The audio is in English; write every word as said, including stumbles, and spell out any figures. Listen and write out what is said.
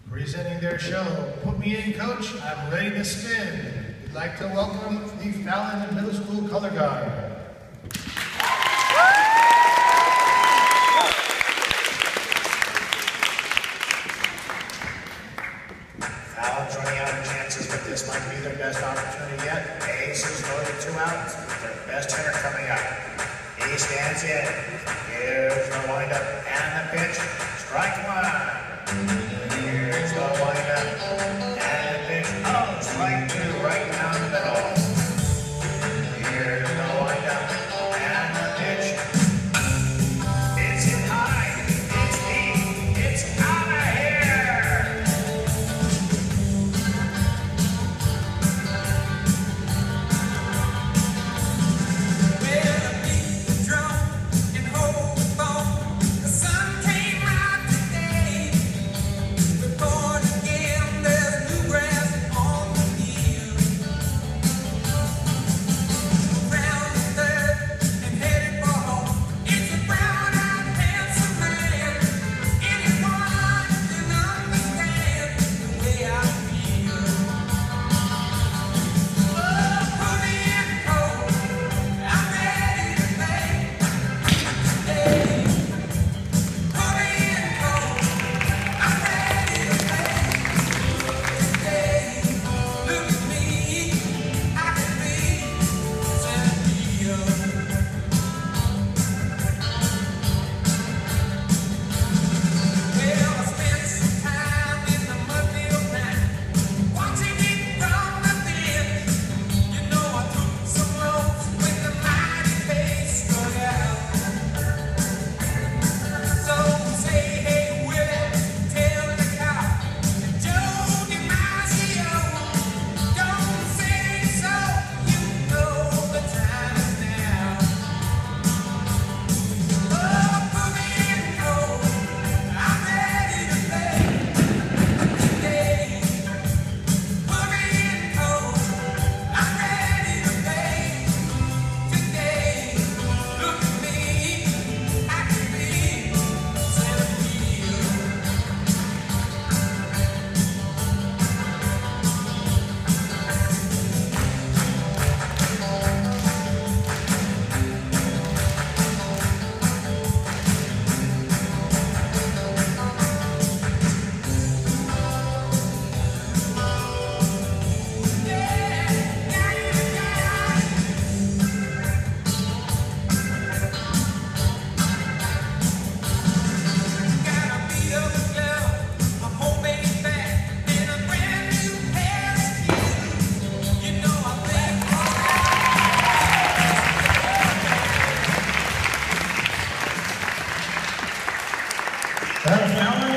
Presenting their show, Put Me In, Coach, I'm Ready to Spin. We'd like to welcome the Fallon Middle School Color Guard. Fallon's running out of chances, but this might be their best opportunity yet. Ace is loaded two outs, their best hitter coming up. He stands in. Here's the windup and the pitch. Strike one. Here's the windup and the pitch. Oh, strike two right down the middle. Here's the windup and the pitch. It's hit high. It's deep. It's out of here. Well, I beat the drum and hold the phone. The sun came out today. We're born again. There's new grass on the field. Round the third and headed for home. It's a brown-eyed, handsome man. Anyone can understand the way I feel. Oh, put me in cold. I'm ready to play today. Put me in cold. I'm ready to play today. Look at me, I can be Sanrio. Well, I spent some time in the mudfield night, watching it from the bench. You know I took some roles when the mighty face struck out. So say hey Willie, tell the cop, Joe DiMaggio, don't say so. You know the time is now. Oh, put me in cold. I'm ready to play today. Put me in cold. I'm ready to play today. Look at me, I can be Sanrio. Gotta beat up a glove, a homemade bat, and a brand new pair of skis. You know I think Fallon